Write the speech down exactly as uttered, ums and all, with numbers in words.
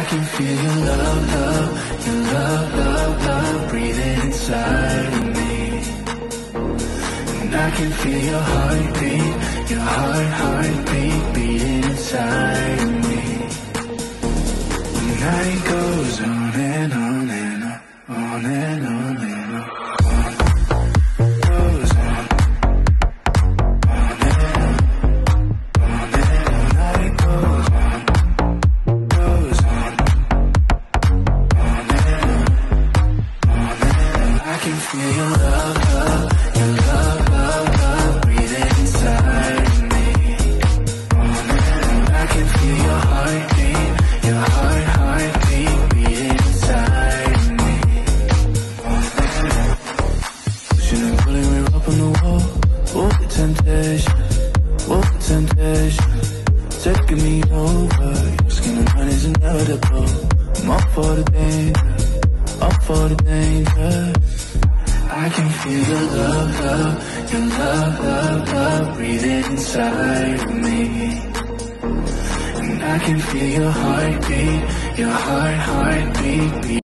can feel your love, love, your love, love, love breathing inside of me. And I can feel your heartbeat, your heart, heartbeat beating inside of me. The night goes on and on and on, on and on and on. Feel your love, love, your love, love, love breathing inside of me. And I can feel your heartbeat, your heart, heartbeat beating inside of me. Pushing and pulling, we're up on the wall. Oh, the temptation, oh, the temptation, taking me over. Your skin and mine is inevitable. I'm up for the danger, up for the danger. I can feel your love, love, your love, love, love breathing inside of me. And I can feel your heartbeat, your heart, heartbeat beat.